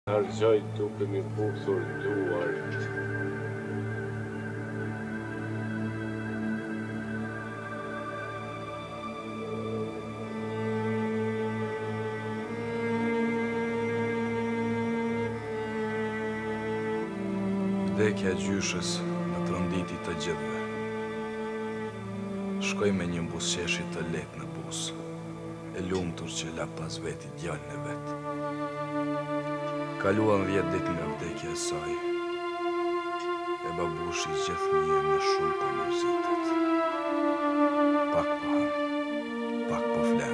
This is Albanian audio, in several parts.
Harxoj duke mi puthur duart. Vdekja e gjyshës në tronditi të gjithëve. Shkoj me një mbusqeshi të lehtë në busë, e lumtur që la pas veti djalin e vet. Kaluan 10 ditë nga vdekja e saj, e babushi gjithnjë në shumë pa mërzitet. Pak po han, pak po flen.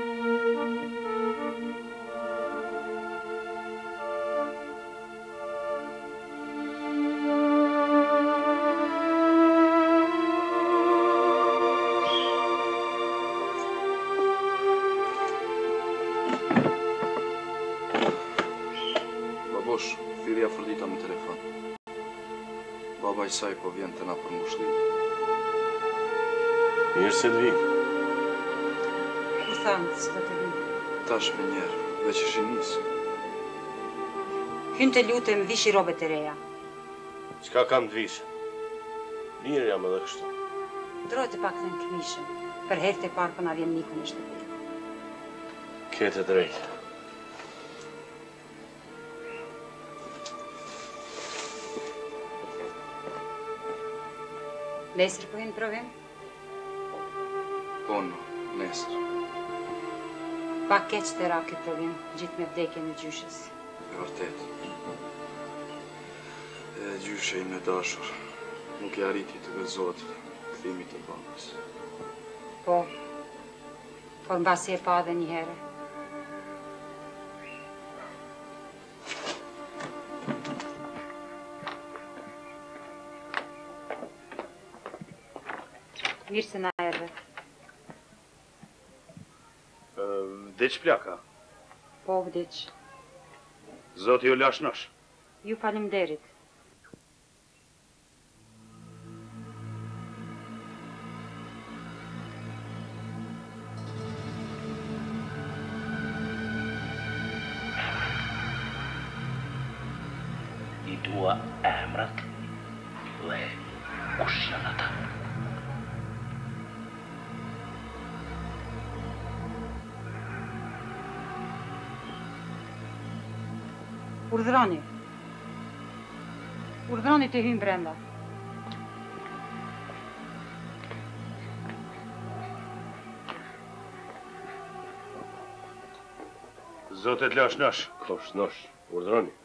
Thirrja Afrodita në telefon. Baba I saj po vjen të na për ngushëllim. Mirë se të vi. Kur thanë se do të vi? Tash me njerë, veç ishin nis. Hynë të lutem vishi robet e reja. Çka kam të vishë? Mirë jam edhe kështu. Ndrojtë pak në këmishën. Për herë të parë po na vjen miku në shtëpi. Kete drejtë. Nesër po hynë provim? Po, nesër. Pak keq të ra këtë provim, gjithë me vdekje në gjyshës. E vërtet. E gjyshe I me dashur. Nuk I arriti të gëzohet kthimit të bankës. Po, por mbasi e pa edhe një herë. Mirë se na erdhe. Vdiq plaka? Po, vdiq. Zoti ju lashnosh? Ju faleminderit. I dua emrat dhe kush janë ata. Urdhroni. Urdhroni të hymë brenda. Zotet lashnosh. Koshnosh, urdhroni.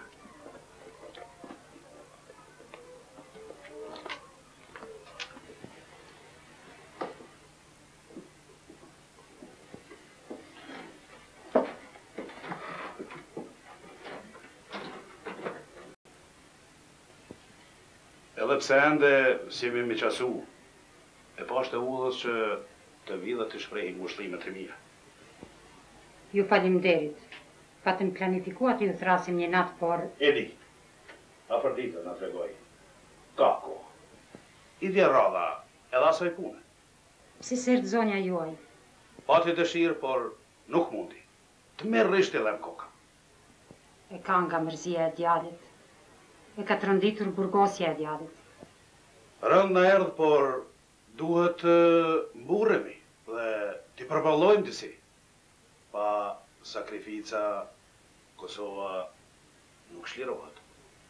Edhe pse ende si mi qasu, e pashtë e udhës që të vidhe të shprehin ngushëllimet e mia. Ju faleminderit. Patëm planifikuar të ju thrasim një natë, por... Edi, Afrodita na tregoj. Ka kohë. I dje radha, edhe asaj pune. Si sert zonja juaj? Pati dëshirë, por nuk mundi. Të merë rishti edhe në koka. E ka nga mërzia e djalit. E ka tronditër burgosja e djalit. Rënd në erdhë, por duhet të mburremi dhe t'i përballojmë disi. Pa sakrifica, Kosova nuk shlirohet.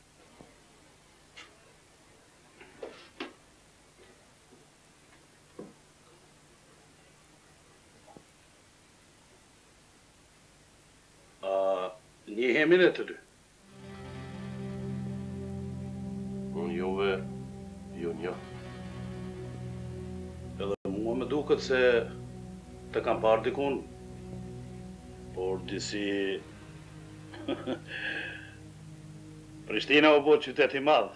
Njihemi ne të dy? Unë juve, ju një. Edhe mua më duket se të kam parë dikun, por disi... Prishtina u bo qytet I madh.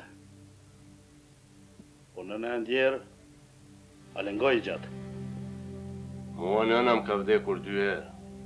Po nëna e ndjerë, alengoj gjatë. Mua nëna më ka vdekur 2 herë.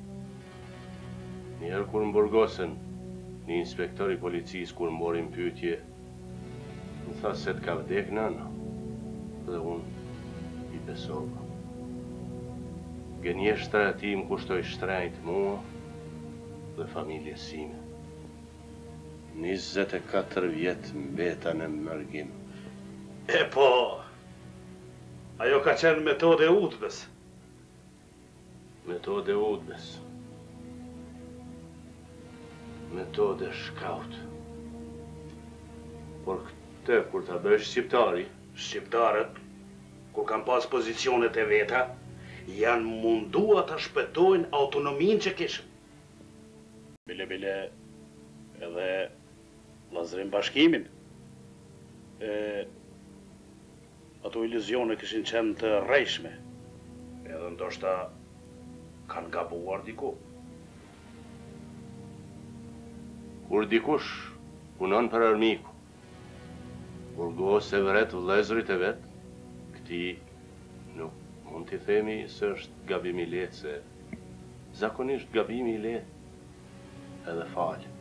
Njerë kur më burgosen, një inspektor I policisë kur më borin pyetje, më tha se të ka vdek nëna, dhe unë I besova. Gënjeshtra e ti më kushtoj shtrenjt mua dhe familjes sime. 24 vjet mbeta në mërgim. E po, ajo ka qenë metode udhës. Metode udhës. Metode shkaut. Por këtë, kur ta bësh shqiptari, Shqiptarët, kur kanë pas pozicionet e veta, janë mundua të shpëtojnë autonominë që kishën. Bile, edhe Llazërim Bashkimin. Ato iluzione kishin qenë të rrejshme. Edhe ndoshta kanë gabuar diku. kur dikush punon për armiku, burgos e vret vëllezërit e vet, këti nuk mund t'i themi se është gabim i lehtë, se zakonisht gabimi i lehtë edhe falë.